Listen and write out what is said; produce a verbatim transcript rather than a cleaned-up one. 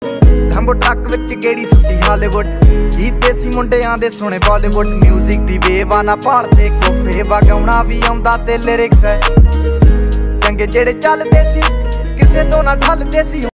लंबो ट्रक विच गेड़ी सुट्टी हालीवुड जी देसी मुंडियां दे सुने बॉलीवुड म्यूजिक दी वेव ना भालदे कोफे वगाउणा भी आउंदा ते लिरिक्स है चंगे जेड़े चलदे सी किसे तो ना ठलदे सी।